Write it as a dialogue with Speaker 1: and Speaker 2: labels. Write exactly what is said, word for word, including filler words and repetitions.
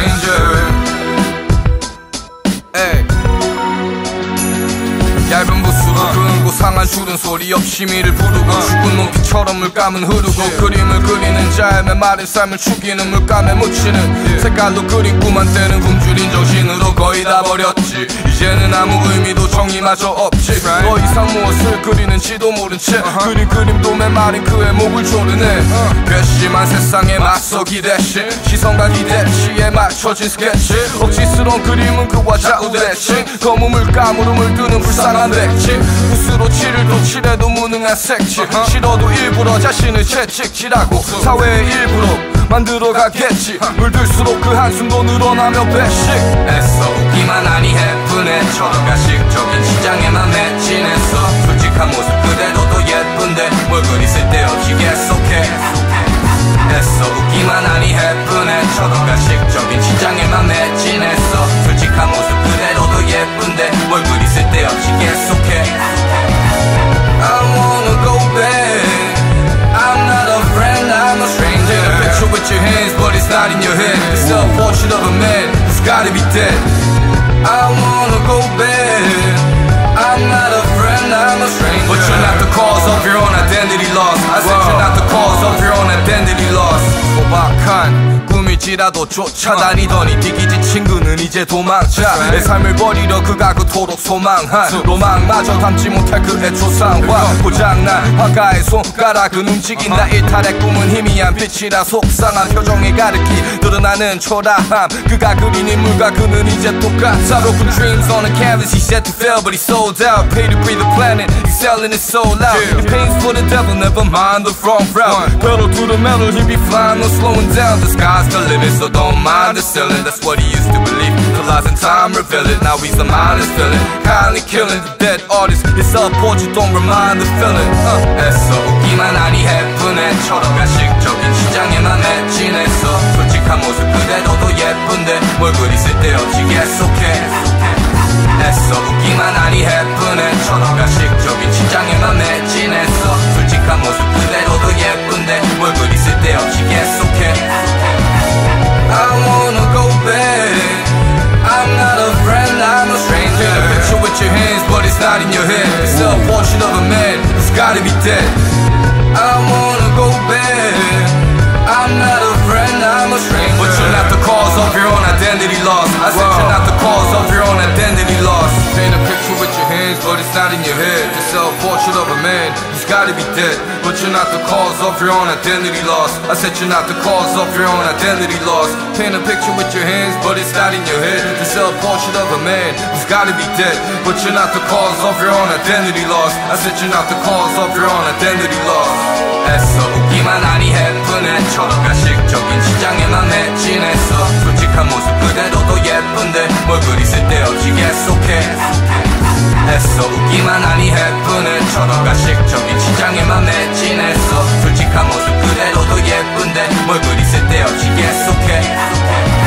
Speaker 1: stranger. Ay. 얇은 붓으로 그은고 상한 줄은 소리 없이 미를 부르고 uh. 죽은 눈빛처럼 물감은 흐르고 yeah. 그림을 그리는 자의 마른 삶을 죽이는 물감에 묻히는 yeah. 색깔로 그린 꿈 한때는 굶주린 정신으로 거의 다 버렸지. 이제는 아무 의미도 정의마저 없지. right. 더 이상 무엇을 그리는지도 모른 채 uh-huh. 그린 그림도 메마른 그의 목을 조르네. uh. 괘씸한 세상에 맞서기 대신 시선과 기대치에 맞춰진 스케치. 억지스러운 그림은 그와 좌우대칭. 검은 물감으로 물드는 불쌍한 백지. 붓으로 칠을 또 칠해도 무능한 색칠. uh-huh. 싫어도 일부러 자신을 채찍질하고 사회의 일부로 만들어가겠지. uh-huh. 물들수록 그 한숨도 늘어나며 배식. 애써 웃기만 하니 해프네. 저런 가식적인 시장에만 매진했어. 솔직한 모습 그대로도 예쁜데 뭘 그리 쓸데없이 계속해. 애써 웃기만 하니 해프네. 저런 가식적인 시장에만 매진했어. 솔직한 모습 그대로도 예쁜데 뭘 그리 쓸데없이 계속해. I wanna go back. I'm not a friend, I'm a stranger. Take a picture with your hands, but it's not in your head. It's the portrait of a man who's gotta be dead. I wanna go back. I'm not a friend, I'm a stranger. But you're not the cause of your own identity loss. I said you're not the cause of your own identity loss. 소박한 꿈일지라도 쫓아다니더니 디기지 친구는 이제 도망자. 내 삶을 버리려 그가 그토록 소망한 로망마저 담지 못할 그의 초상화. 고장난 화가의 손가락은 움직인다. 일탈의 꿈은 희미한 빛이라 속상한 표정에 가득히 드러나는 초라함. 그가 그린 인물과 그는 이제 똑같아. Broken dreams on the canvas, he set to fail but he sold out. Pay to breathe the planet, he's selling his soul out. He pains for the devil, never mind the wrong route. Pedal to the metal, he be flying, no slowing down. The sky's the limit, so don't mind the ceiling. That's what he used to believe, till lies in time reveal it. Now he's a mindless villain, kindly killing the dead artist. His self-portrait don't remind the feeling. uh. 애써 웃기만 하니 해프네. 저런 가식적인 시장에만 매진했어. 솔직한 모습 그대로도 예쁜데 뭘 그리 쓸데없이 계속해. 애써 웃기만 하니 해프네. 저런 가식적인 시장에만 매진했어. 솔직한 모습 그대로도 예쁜데 뭘 그리 쓸데없이 계속해. I wanna go back. I'm not a friend, I'm a stranger. Take a picture with your hands, but it's not in your head. It's the portrait of a man who's gotta be dead. I wanna go back. I'm not a friend, I'm a stranger. But you're not the cause of your own identity loss. I said you're not the cause of your own identity loss. Paint a picture with your hands, but it's not in your head. It's a portrait of a man who's gotta be dead. But you're not the cause of your own identity loss. I said you're not the cause of your own identity loss. Paint a picture with your hands, but it's not in your head. It's a portrait of a man who's gotta be dead. But you're not the cause of your own identity loss. I said you're not the cause of your own identity loss. 애써 웃기만 하니 해프네. 저런 가식적인 시장에만 매진했어. 솔직한 모습 그대로도 예쁜데 뭘 그리 쓸데없이 계속해. 애써 웃기만 하니 해프네. 저런 가식적인 시장에만 매진했어. 솔직한 모습 그대로도 예쁜데 뭘 그리 쓸데없이 계속해.